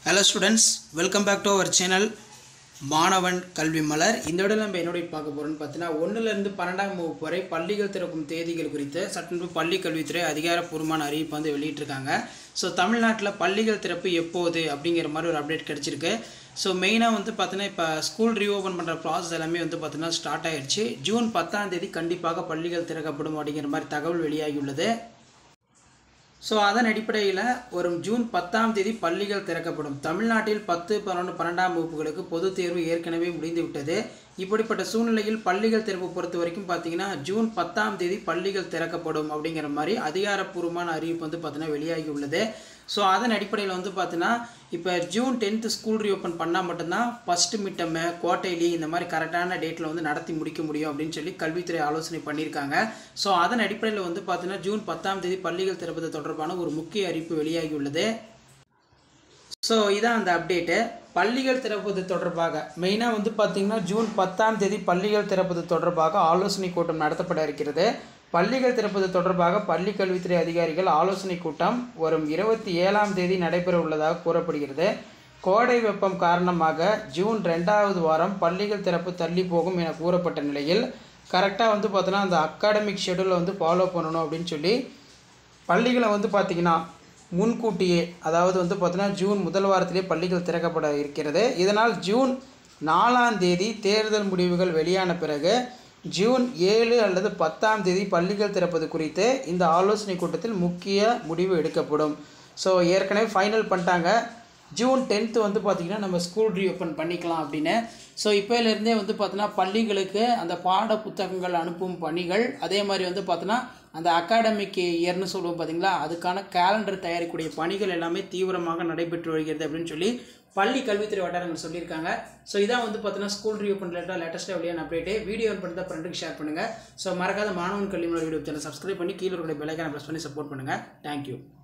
Hello students, welcome back to our channel மாணவன் கல்வி மலர். இந்த வீடியோல நம்ம என்னோட பார்க்க போறோம்னு பார்த்தீனா 1 ல இருந்து 12ஆம் வகுப்பு வரை பள்ளிகள் திறக்கும் தேதிகள் குறித்து சட்டன்பு பள்ளி கல்வித்துறை அதிகாரப்பூர்வமான அறிவிப்பு வந்து வெளியிட்டிருக்காங்க. ஸோ தமிழ்நாட்டில் பள்ளிகள் திறப்பு எப்போது அப்படிங்கிற மாதிரி ஒரு அப்டேட் கிடச்சிருக்கு. ஸோ மெயினாக வந்து பார்த்தீங்கன்னா இப்போ ஸ்கூல் ரீஓப்பன் பண்ணுற ப்ராசஸ் எல்லாமே வந்து பார்த்தீங்கன்னா ஸ்டார்ட் ஆயிடுச்சு. ஜூன் 10ஆம் தேதி கண்டிப்பாக பள்ளிகள் திறக்கப்படும் அப்படிங்கிற மாதிரி தகவல் வெளியாகியுள்ளது. ஸோ அதன் அடிப்படையில் வரும் ஜூன் 10ஆம் தேதி பள்ளிகள் திறக்கப்படும். தமிழ்நாட்டில் 10, 11, 12ஆம் வகுப்புகளுக்கு பொதுத் தேர்வு ஏற்கனவே முடிந்துவிட்டது. இப்படிப்பட்ட சூழ்நிலையில் பள்ளிகள் திறப்பு பொறுத்த வரைக்கும் பார்த்தீங்கன்னா ஜூன் 10ஆம் தேதி பள்ளிகள் திறக்கப்படும் அப்படிங்கிற மாதிரி அதிகாரப்பூர்வமான அறிவிப்பு வந்து பார்த்தீங்கன்னா வெளியாகி உள்ளது. ஸோ அதன் அடிப்படையில் வந்து பார்த்தீங்கன்னா இப்போ ஜூன் 10th ஸ்கூல் ரீஓப்பன் பண்ணால் மட்டும்தான் ஃபஸ்ட்டு மிட்டம், குவார்ட்டர்லி இந்த மாதிரி கரெக்டான டேட்டில் வந்து நடத்தி முடிக்க முடியும் அப்படின்னு சொல்லி கல்வித்துறை ஆலோசனை பண்ணியிருக்காங்க. ஸோ அதன் அடிப்படையில் வந்து பார்த்தீங்கன்னா ஜூன் 10ஆம் தேதி பள்ளிகள் திறப்பது தொடர்பான ஒரு முக்கிய அறிவிப்பு வெளியாகி உள்ளது. ஸோ இதான் அந்த அப்டேட்டு. பள்ளிகள் திறப்பது தொடர்பாக மெயினாக வந்து பார்த்திங்கன்னா ஜூன் 10ஆம் தேதி பள்ளிகள் திறப்பது தொடர்பாக ஆலோசனை கூட்டம் நடத்தப்பட இருக்கிறது. பள்ளிகள் திறப்பது தொடர்பாக பள்ளி கல்வித்துறை அதிகாரிகள் ஆலோசனை கூட்டம் வரும் 27ஆம் தேதி நடைபெற உள்ளதாக கூறப்படுகிறது. கோடை வெப்பம் காரணமாக ஜூன் 2வது வாரம் பள்ளிகள் திறப்பு தள்ளி போகும் என கூறப்பட்ட நிலையில் கரெக்டாக வந்து பார்த்தோன்னா அந்த அகாடமிக் ஷெடியூலை வந்து ஃபாலோ பண்ணணும் அப்படின்னு சொல்லி பள்ளிகளை வந்து பார்த்திங்கன்னா முன்கூட்டியே, அதாவது வந்து பார்த்தீங்கன்னா ஜூன் முதல் வாரத்திலே பள்ளிகள் திறக்கப்பட இருக்கிறது. இதனால் ஜூன் 4ஆம் தேதி தேர்தல் முடிவுகள் வெளியான பிறகு ஜூன் 7 அல்லது 10ஆம் தேதி பள்ளிகள் திறப்பது குறித்து இந்த ஆலோசனை கூட்டத்தில் முக்கிய முடிவு எடுக்கப்படும். ஸோ ஏற்கனவே ஃபைனல் பண்ணிட்டாங்க. ஜூன் 10th வந்து பார்த்திங்கன்னா நம்ம ஸ்கூல் ரீஓப்பன் பண்ணிக்கலாம் அப்படின்னு. ஸோ இப்போலேருந்தே வந்து பார்த்தோன்னா பள்ளிகளுக்கு அந்த பாட புத்தகங்கள் அனுப்பும் பணிகள், அதே மாதிரி வந்து பார்த்தோன்னா அந்த அகாடமிக் இயர்னு சொல்லுவோம் பார்த்தீங்களா, அதுக்கான கேலண்டர் தயாரிக்கக்கூடிய பணிகள் எல்லாமே தீவிரமாக நடைபெற்று வருகிறது அப்படின்னு சொல்லி பள்ளி கல்வித்துறை வட்டாரங்கள் சொல்லியிருக்காங்க. ஸோ இதான் வந்து பார்த்தீங்கன்னா ஸ்கூல் ரீஓப்பன் லேட்டஸ்ட்டாக வெளியான அப்டேட்டு. வீடியோ பண்ணி தான் ஃப்ரெண்டுக்கு ஷேர் பண்ணுங்கள். ஸோ மறக்காத மாணவன் கல்வி மலர் யூடியூப் சேனல் சப்ஸ்கிரைப் பண்ணி கீழே இருக்கிற பெல் ஐகானை ப்ரெஸ் பண்ணி சப்போர்ட் பண்ணுங்கள். தேங்க்யூ.